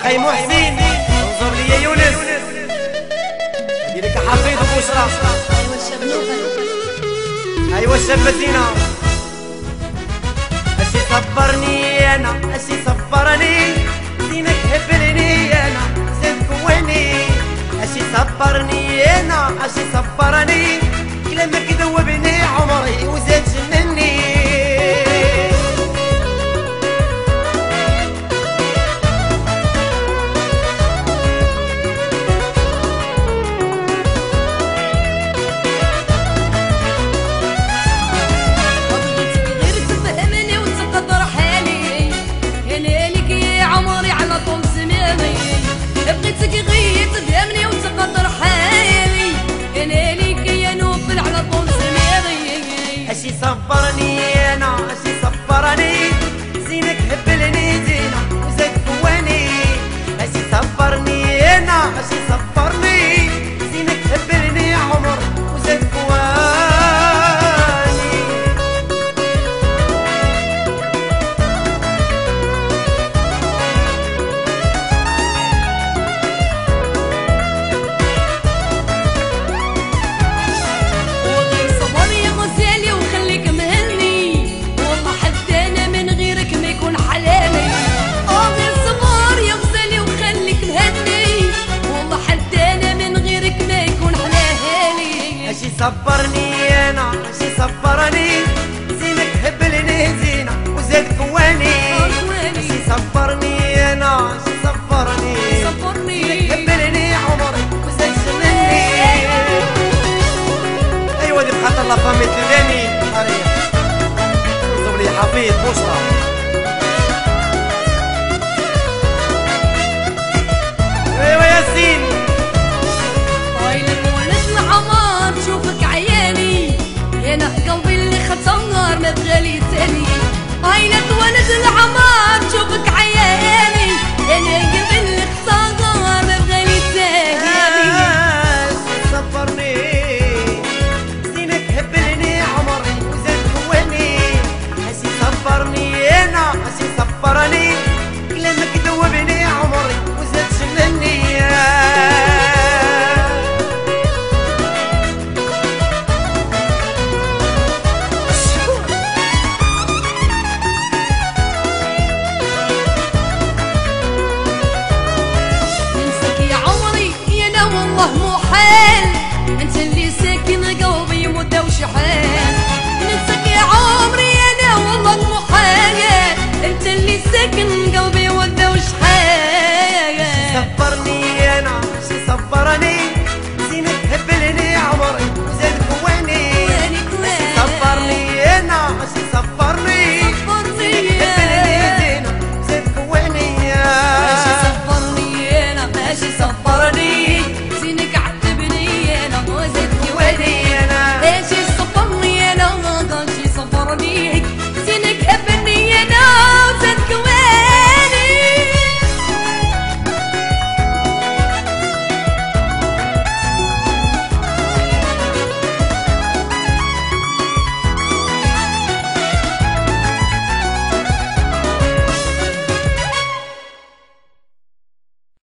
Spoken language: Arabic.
خي محسن انظر لي يا يونس هدي لك حفيظ وبشرى. ايوا الشاب نوفل، ايوا الشابة زينة. اشي صبرني انا اشي صبرني زينك هبلني انا زيد كواني. اشي صبرني انا اشي صبرني كلامك ذوبني عمري وزاد جنني. بغيتك غير تفهمني وتقدر حالي، انا ليك يا نوفل على طول سميري. اشي صبرني انا اشي صبرني زينك هبلني زينة وزاد كواني. اشي صبرني انا اشي صبرني زينك هبلني عمر وزاد كواني. صبرني انا اشي صبرني زينك هبلني زينة وزاد كواني. اشي صبرني انا اشي صبرني زينك هبلني عمري وزاد جنني. ايوا دي بخاطر لا فامي تلاني انظر لي حفيظ بشرى. ايوا ياسين شوفك عياني، انا قلبي اللي خطر ما بغالي تاني.